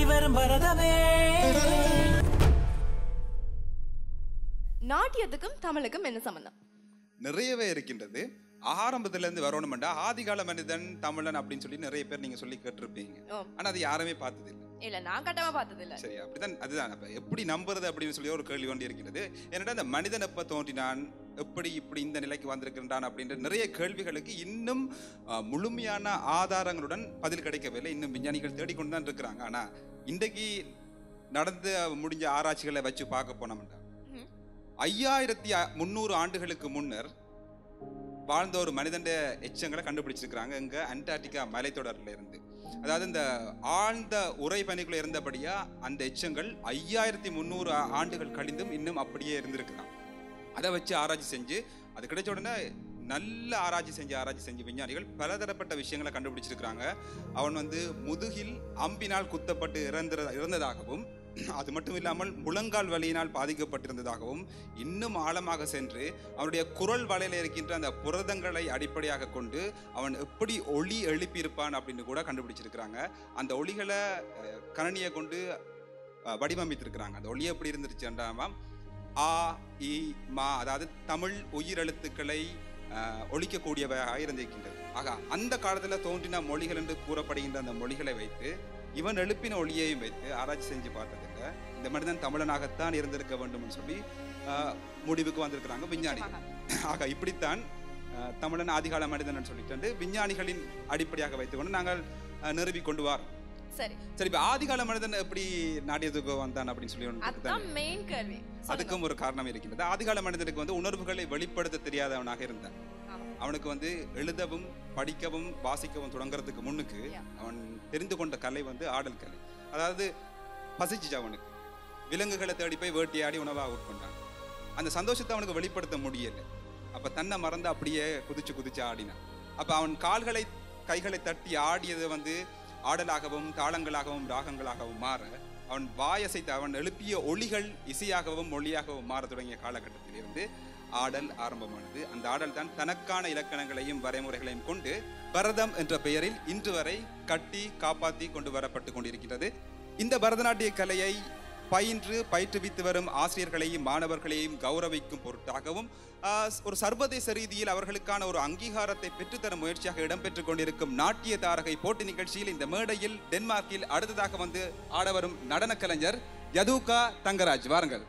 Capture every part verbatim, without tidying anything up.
வரும் பரதமே. நாட்டியத்துக்கும் தமிழுக்கும் என்ன சம்பந்தம்? நிறையவே இருக்கின்றது. ஆரம்பத்துல இருந்து வரணும்டா ஆதிகால மனிதன் தமிழன் அப்படின்னு சொல்லி நிறைய பேர் நீங்க சொல்லி கேட்டிருப்பீங்க. ஆனா அது யாருமே பார்த்தது இல்லை. இல்ல நான் கட்டமா பார்த்தது இல்ல. சரி, அப்படிதான். அதுதான் அப்ப எப்படி நம்புறது அப்படின்னு சொல்லி ஒரு கேள்வி கொண்டு இருக்கிறது. ஏன்னா இந்த மனிதன் எப்ப தோன்றினான், எப்படி இப்படி இந்த நிலைக்கு வந்திருக்கின்றான் அப்படின்ற நிறைய கேள்விகளுக்கு இன்னும் முழுமையான ஆதாரங்களுடன் பதில் கிடைக்கவில்லை. இன்னும் விஞ்ஞானிகள் தேடிக்கொண்டு தான் இருக்கிறாங்க. ஆனா இன்றைக்கு நடந்து முடிஞ்ச ஆராய்ச்சிகளை வச்சு பார்க்க போனோம்டா ஐயாயிரத்தி முன்னூறு ஆண்டுகளுக்கு முன்னர் வாழ்ந்த ஒரு மனிதன் எச்சங்களை கண்டுபிடிச்சிருக்கிறாங்க இங்க அண்டார்டிகா மலைத்தொடர்ல இருந்து. அதாவது இந்த ஆழ்ந்த உரை பனிக்குள்ள இருந்தபடியா அந்த எச்சங்கள் ஐயாயிரத்தி முன்னூறு ஆண்டுகள் கழிந்தும் இன்னும் அப்படியே இருந்திருக்கிறான். அதை வச்சு ஆராய்ச்சி செஞ்சு அது கிடைச்ச உடனே நல்ல ஆராய்ச்சி செஞ்சு ஆராய்ச்சி செஞ்சு விஞ்ஞானிகள் பலதரப்பட்ட விஷயங்களை கண்டுபிடிச்சிருக்கிறாங்க. அவன் வந்து முதுகில் அம்பினால் குத்தப்பட்டு இறந்த இறந்ததாகவும் அது மட்டும் இல்லாமல் முழங்கால் வலியினால் பாதிக்கப்பட்டிருந்ததாகவும் இன்னும் ஆழமாக சென்று அவனுடைய குரல் வலையில இருக்கின்ற அந்த புரதங்களை அடிப்படையாக கொண்டு அவன் எப்படி ஒளி எழுப்பியிருப்பான் அப்படின்னு கூட கண்டுபிடிச்சிருக்கிறாங்க. அந்த ஒளிகளை கணனியை கொண்டு வடிவமைத்திருக்கிறாங்க. அந்த ஒளி எப்படி இருந்துருச்சுன்றாமா ஆ இ மா, அதாவது தமிழ் உயிரெழுத்துக்களை ஒழிக்கக்கூடியவையாக இருந்திருக்கின்றது. ஆக அந்த காலத்தில் தோன்றின மொழிகள் என்று கூறப்படுகின்ற அந்த மொழிகளை வைத்து இவன் எழுப்பின ஒளியையும் வைத்து ஆராய்ச்சி செஞ்சு பார்த்ததுல இந்த மனிதன் தமிழனாகத்தான் இருந்திருக்க வேண்டும் சொல்லி முடிவுக்கு வந்திருக்கிறாங்க விஞ்ஞானிகள். ஆக இப்படித்தான் தமிழன் ஆதிகால மனிதன் சொல்லிட்டு விஞ்ஞானிகளின் அடிப்படையாக வைத்துக்கொண்டு நாங்கள் நிறுவி கொண்டு வரோம். சரி சரி இப்ப ஆதிகால மனிதன் எப்படி நாட்டியத்துக்கு வந்தான் அப்படின்னு சொல்லி அதுக்கும் ஒரு காரணம் இருக்கின்றது. ஆதிகால மனிதனுக்கு வந்து உணர்வுகளை வெளிப்படுத்த தெரியாதவனாக இருந்தான். அவனுக்கு வந்து எழுதவும் படிக்கவும் வாசிக்கவும் தொடங்குறதுக்கு முன்னுக்கு அவன் தெரிந்து கொண்ட கலை வந்து ஆடல் கலை. அதாவது பசிச்சு அவனுக்கு விலங்குகளை தேடி போய் வேட்டையாடி உணவாக உட்கொண்டான். அந்த சந்தோஷத்தை அவனுக்கு வெளிப்படுத்த முடியலை. அப்ப தன்னை மறந்து அப்படியே குதிச்சு குதிச்சு ஆடினான். அப்ப அவன் கால்களை கைகளை தட்டி ஆடியது வந்து ஆடலாகவும் தாளங்களாகவும் ராகங்களாகவும் மாற அவன் வாயசைத்து அவன் எழுப்பிய ஒளிகள் இசையாகவும் மொழியாகவும் மாற தொடங்கிய காலகட்டத்திலிருந்து ஆடல் ஆரம்பமானது. அந்த ஆடல் தான் தனக்கான இலக்கணங்களையும் வரைமுறைகளையும் கொண்டு பரதம் என்ற பெயரில் இன்று வரை கட்டி காப்பாற்றி கொண்டு வரப்பட்டு கொண்டிருக்கிறது. இந்த பரதநாட்டிய கலையை பயின்று பயிற்றுவித்து வரும் ஆசிரியர்களையும் மாணவர்களையும் கௌரவிக்கும் பொருட்டாகவும் ஒரு சர்வதேச ரீதியில் அவர்களுக்கான ஒரு அங்கீகாரத்தை பெற்றுத்தரும் முயற்சியாக இடம்பெற்றுக் கொண்டிருக்கும் நாட்டிய தாரகை போட்டி நிகழ்ச்சியில் இந்த மேடையில் டென்மார்க்கில் அடுத்ததாக வந்து ஆடவரும் நடன கலைஞர் யதுகா தங்கராஜ். வாருங்கள்.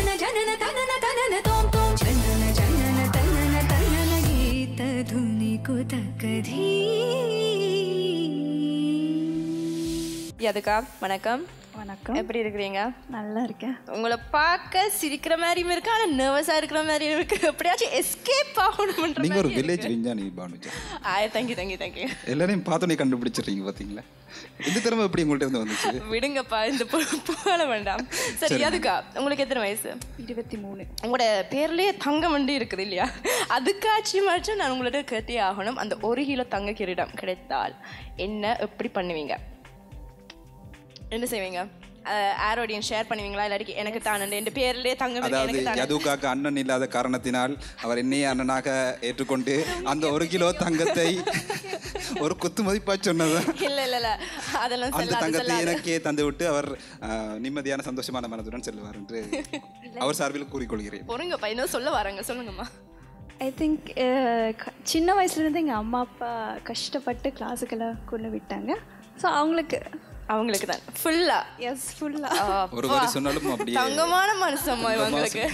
யதுகா வணக்கம். வணக்கம். எப்படி இருக்கிறீங்க? நல்லா இருக்கேன். உங்களை பார்க்க சிரிக்கிற மாதிரியும் இருக்கு, ஆனால் நர்வஸாக இருக்கிற மாதிரியும் இருக்கு. எப்படியாச்சும் எஸ்கேப் ஆகணும். நீங்க ஒரு வில்லேஜ் விஞ்ஞானி பானுஜா. ஆ தேங்க்யூ தேங்க்யூ தேங்க்யூ. எல்லாரையும் பார்த்தோன்னே கண்டுபிடிச்சிடுறீங்க பார்த்தீங்களா? இந்த திறமை எப்படி உங்கள்கிட்ட இருந்து வந்துச்சு? விடுங்கப்பா, இந்த புகழ வேண்டாம். சரி யதுகா, உங்களுக்கு எத்தனை வயசு? இருபத்தி மூணு. உங்களோட பேர்லேயே தங்கம் வண்டி இருக்குது இல்லையா? அதுக்காச்சுமாச்சும் நான் உங்கள்கிட்ட கேட்டே ஆகணும். அந்த ஒரு கிலோ தங்க கிரீடம் கிடைத்தால் என்ன எப்படி பண்ணுவீங்க? என்ன செய்வீங்க? ஆரோடியன் ஷேர் பண்ணுவீங்களா? இல்லாட்டி எனக்கு தான் என் பேர்லேயே தங்கம். அதாவது யதுகாக்கு அண்ணன் இல்லாத காரணத்தினால் அவர் என்னையே அண்ணனாக ஏற்றுக்கொண்டு அந்த ஒரு கிலோ தங்கத்தை ஒரு குத்து மதிப்பா சொன்னது இல்ல இல்ல இல்ல அதெல்லாம் அந்த தங்கத்தை எனக்கே தந்து விட்டு அவர் நிம்மதியான சந்தோஷமான மனதுடன் செல்வார் என்று அவர் சார்பில் கூறிக்கொள்கிறேன். பொறுங்கப்பா, இன்னும் சொல்ல வராங்க, சொல்லுங்கம்மா. ஐ திங்க் சின்ன வயசுலேருந்து எங்கள் அம்மா அப்பா கஷ்டப்பட்டு கிளாஸுக்கெல்லாம் கொண்டு விட்டாங்க. ஸோ அவங்களுக்கு அவங்களுக்கு தான் ஃபுல்லா. எஸ் ஃபுல்லா. ஒரு வரி சொன்னாலும் அப்படியே தங்கமான மனசம்மா இவங்களுக்கு.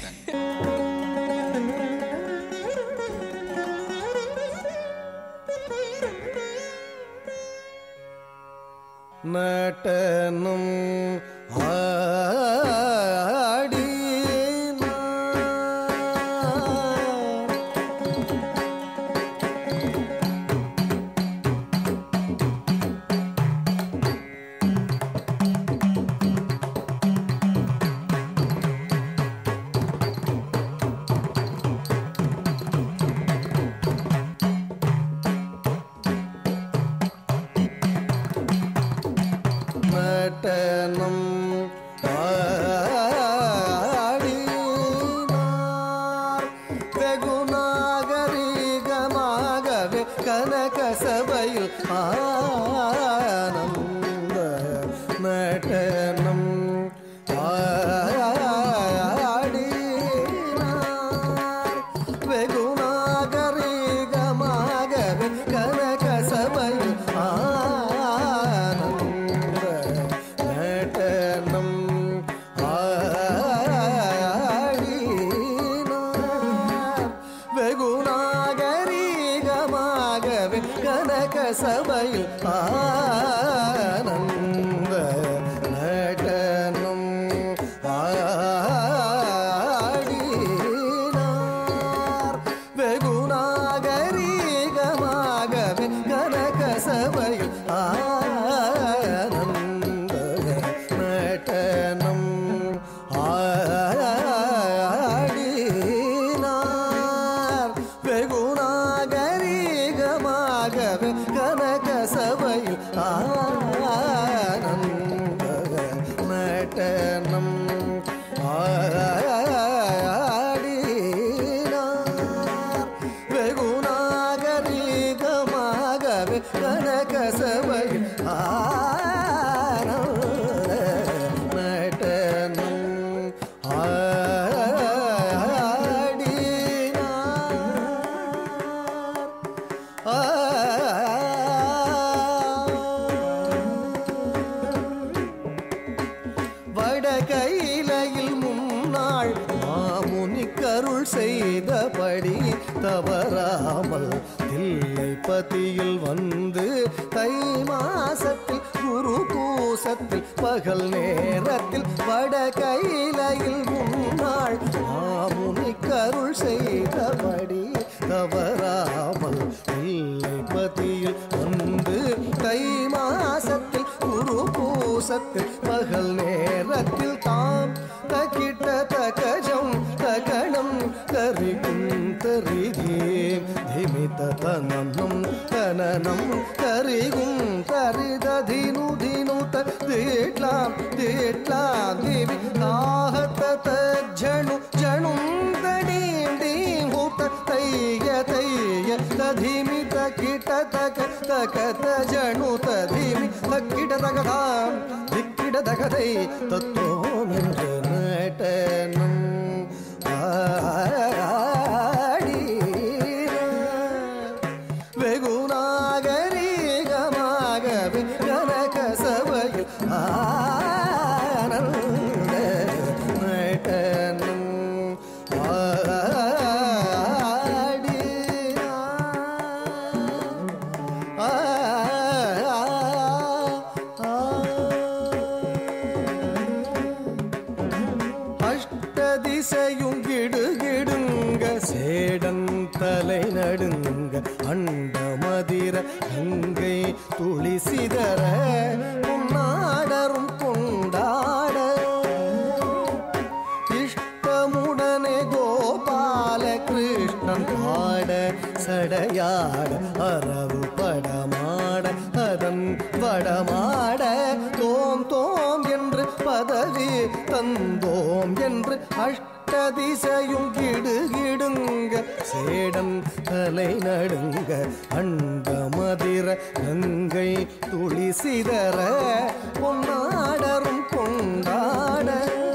நடனம் ஆடி மட்ட சபையில் ஆனந்த நடனம் ஆடினார். வெகு நாகரீகமாகவே கனக சபையில் ஆனந்த நடனம் ஆடினார். வெகு நாகரீகமாகவே கனக சபையில் ஆனந்த நடனம் ஆடினார். வெகு நாகரீகமாகவே கனக சபையில் ஆனந்த நடனம் வடகையிலையில் முன்னாள் மாமுனிக்கருள் செய்தபடி தவறாமல் தில்லைப்பதியில் வந்து தை மாசத்தில் குரு பூசத்தில் பகல் நேரத்தில் வடகையிலையில் முன்னாள் மாமுனிக்கருள் செய்தபடி தவறாமல் தில்லைப்பதியில் வந்து தை மாசத்தில் குரு பூசத்தில் பகல் நேரத்தில் தாம் தகிட்ட தகஜம் தகணம் தரிகும் தரிதீம் திமித தனனம் தனனம் தரிகும் தரிததினு தினு தீட்லாம் தீட்லாம் திவி தாஹத்த ஜணு ஜணும் தடீம் தீம் ஹூத்த தைய தைய ததிமி தகிட்ட தக தகத ஜணு ததிமி தக்கிட தகதாம் திக்கிட தகதை தத்தோம் என்று நடனம் ஆடினார். வெகு நாகரீகமாகவே கனக சபையில் ஆனந்த நடனம் அஷ்டதிசையும் கிடுகிடுங்க சேடன் தலை நடுங்க அண்ட மதிர கங்கை துளி சிதற பொன்னாடரும் கொண்டாட இஷ்டமுடனே கோபால கிருஷ்ணன் பாட சடையாட அரவு படமாட அதன் வடமாட தோம் தோம் என்று பதவி தந்தோம் என்று அஷ்டதிசையும் கிடுகிடுங்க சேடன் தலை நடுங்க அண்ட மதிர கங்கை துளி சிதற பொன்னாடரும் கொண்டாட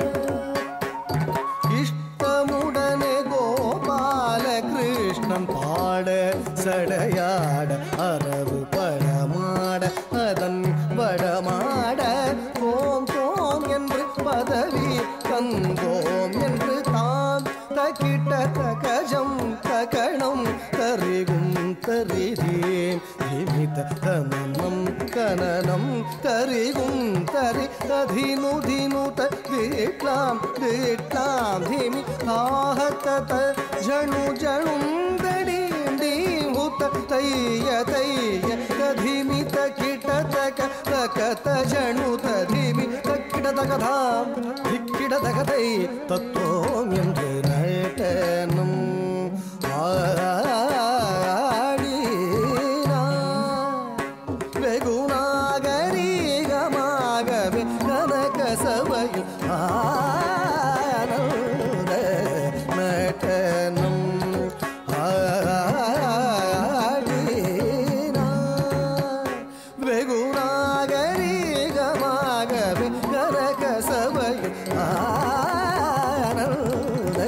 இஷ்டமுடனே கோபால கிருஷ்ணன் பாட சடையாட அரவு படமாட அதன் வடமாட கோம் கோம் என்று பதவி தந்தோம் என்று தாம் தகிட்ட தகஜம் தகணம் தரிகும் தரிதீம் திமித தனனம் கனனம் தரிகும் தரி ததினு தினு தீட்லாம் தீட்லாம் திமி தாஹத்த ஜணு ஜணும் தடீம் தீம் ஹுத்த தைய தைய ததிமி தகிட்ட தக தகத ஜணு ததிமி தக்கிட தகதாம் திக்கிட தகதை தத்தோம் என்று நடனம் ஆடினார். வெகு நாகரீகமாகவே கனக சபையில் ஆனந்த நடனம் ஆடினார். வெகு நாகரீகமாகவே கனக சபையில் ஆனந்த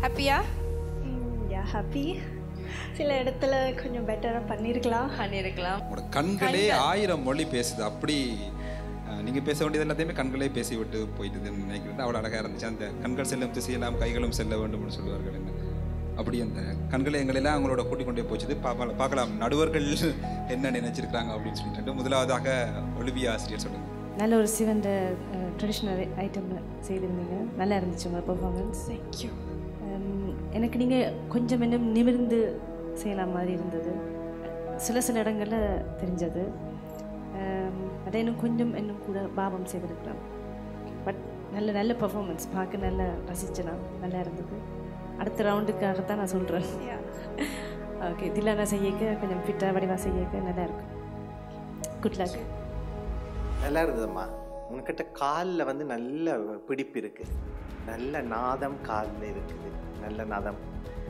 ஹாப்பியா? Yeah happy. சில இடத்துல கொஞ்சம் பெட்டராக பண்ணியிருக்கலாம் பண்ணியிருக்கலாம். உங்களோட கண்களே ஆயிரம் மொழி பேசுது. அப்படி நீங்கள் பேச வேண்டியது எல்லாத்தையுமே கண்களே பேசி விட்டு போயிட்டுதுன்னு நினைக்கிறது அவ்வளோ அழகாக இருந்துச்சு. அந்த கண்கள் செல்லும் திசையெல்லாம் கைகளும் செல்ல வேண்டும்னு சொல்லுவார்கள். என்ன அப்படி அந்த கண்களை எங்களெல்லாம் அவங்களோட கூட்டிக் கொண்டே போச்சுது. பார்க்கலாம் பார்க்கலாம் நடுவர்கள் என்ன நினைச்சிருக்காங்க அப்படின்னு சொல்லிட்டு. முதலாவதாக ஒலிவியா ஆசிரியர் சொல்லுங்க. நல்ல ஒரு சிவன் ட்ரெடிஷ்னல் ஐட்டம் செய்திருந்தீங்க, நல்லா இருந்துச்சு உங்கள் பெர்ஃபார்மன்ஸ். தேங்க்யூ. எனக்கு நீங்கள் கொஞ்சம் இன்னும் நிமிர்ந்து செய்யலாம் மாதிரி இருந்தது, சில சில இடங்களில் தெரிஞ்சது. அதை இன்னும் கொஞ்சம் இன்னும் கூட பாவம் செய்திருக்கலாம். பட் நல்ல நல்ல பெர்ஃபார்மன்ஸ், பார்க்க நல்லா ரசிச்சலாம், நல்லா இருந்தது. அடுத்த ரவுண்டுக்காகத்தான் நான் சொல்கிறேன். ஓகே, தில்லானா செய்யக்க கொஞ்சம் ஃபிட்டாக வடிவாக செய்யக்க நல்லா இருக்கும். Good luck. நல்லா இருந்ததும்மா. உன்கிட்ட காலில் வந்து நல்ல பிடிப்பு இருக்குது, நல்ல நாதம் காலில் இருக்குது, நல்ல நாதம்.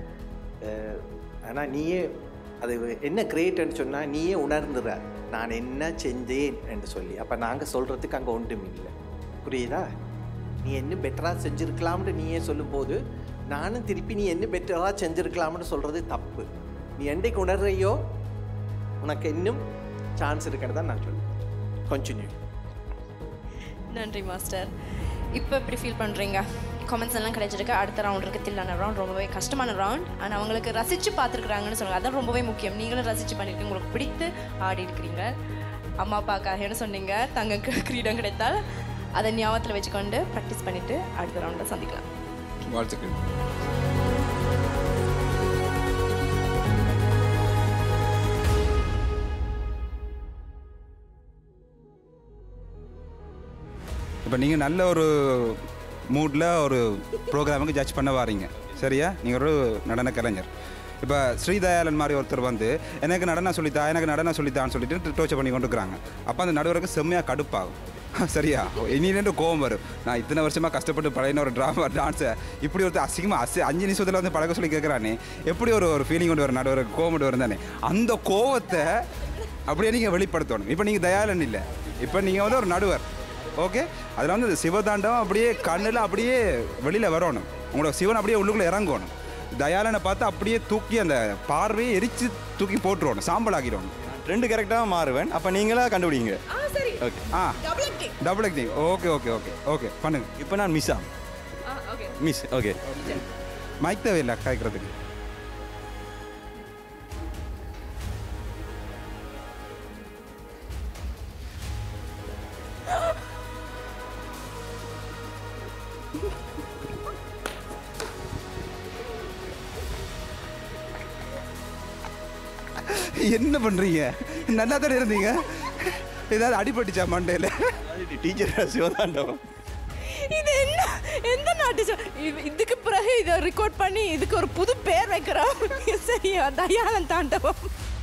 ஆனால் நீயே அது என்ன கிரேட்னு சொன்னால் நீயே உணர்ந்துற நான் என்ன செஞ்சேன் என்று சொல்லி. அப்போ நாங்கள் சொல்கிறதுக்கு அங்கே ஒன்றும் இல்லை, புரியுதா? நீ என்ன பெட்டராக செஞ்சுருக்கலாம்னு நீயே சொல்லும்போது நானும் திருப்பி நீ என்ன பெட்டராக செஞ்சுருக்கலாம்னு சொல்கிறது தப்பு. நீ என்றைக்கு உணர்றையோ உனக்கு இன்னும் சான்ஸ் இருக்குன்னு தான் நான் சொல்லுவேன். கண்டினியூ. நன்றி மாஸ்டர். இப்போ எப்படி ஃபீல் பண்ணுறீங்க? கமெண்ட்ஸ் எல்லாம் கிடைச்சிருக்கு. அடுத்த ரவுண்ட் இருக்குது, தில்லான ரவுண்ட். ரொம்பவே கஷ்டமான ரவுண்ட், ஆனால் அவங்களுக்கு ரசித்து பார்த்துருக்குறாங்கன்னு சொல்லுங்கள். அதான் ரொம்பவே முக்கியம். நீங்களும் ரசித்து பண்ணியிருக்கீங்க, உங்களுக்கு பிடித்து ஆடி இருக்கிறீங்க. அம்மா அப்பாக்காகன்னு சொன்னீங்க, தங்க கிரீடம் கிடைத்தால் அதை ஞாபகத்தில் வச்சுக்கொண்டு ப்ராக்டிஸ் பண்ணிவிட்டு அடுத்த ரவுண்டில் சந்திக்கலாம். வாழ்த்துக்கள். இப்போ நீங்கள் நல்ல ஒரு மூடில் ஒரு ப்ரோக்ராமுக்கு ஜட்ஜ் பண்ண வாரீங்க, சரியா? நீங்கள் ஒரு நடன கலைஞர். இப்போ ஸ்ரீதயாளன் மாதிரி ஒருத்தர் வந்து எனக்கு நடனம் சொல்லித்தா எனக்கு நடனம் சொல்லித்தான்னு சொல்லிட்டு டோச்சர் பண்ணி கொண்டு இருக்கிறாங்க. அப்போ அந்த நடுவருக்கு செம்மையாக கடுப்பாகும், சரியா? இனிலேருந்து கோவம் வரும். நான் இத்தனை வருஷமாக கஷ்டப்பட்டு பழைய ஒரு ட்ராமா டான்ஸை இப்படி ஒருத்தர் அசிங்கமாக அசி அஞ்சு நிமிஷத்தில் வந்து பழக சொல்லி கேட்குறானே, எப்படி ஒரு ஒரு ஃபீலிங் கொண்டு வரும், நடுவருக்கு கோவம் கொண்டு வரும் தானே? அந்த கோவத்தை அப்படியே நீங்கள் வெளிப்படுத்தணும். இப்போ நீங்கள் தயாளன் இல்லை, இப்போ நீங்கள் வந்து ஒரு நடுவர், ஓகே? அதில் வந்து சிவதாண்டம் அப்படியே கண்ணில் அப்படியே வெளியில் வரணும், உங்களோட சிவன் அப்படியே உள்ளுக்குள்ளே இறங்கணும். தயாளனை பார்த்து அப்படியே தூக்கி அந்த பார்வையை எரித்து தூக்கி போட்டுருவோம், சாம்பல் ஆக்கிடுவோம். ரெண்டு கரெக்டாக மாறுவேன், அப்போ நீங்களா கண்டுபிடிங்க. ஓகே, ஆ double acting. Okay okay okay okay பண்ணுங்க. இப்போ நான் மிஸ்ஸா மிஸ். ஓகே, மைக் தேவையில்லை கேட்குறதுக்கு. என்ன பண்றீங்க? நல்லா தானே இருந்தீங்க. ஏதாவது அடிபட்டுச்சா மண்டையில்? டீச்சர் சிவதாண்டவம். இது என்ன எந்த நாட்டு? இதுக்கு பிறகு இதை ரெக்கார்ட் பண்ணி இதுக்கு ஒரு புது பேர் வைக்கிறோம், சரியா? தயாளன் தாண்டவம்.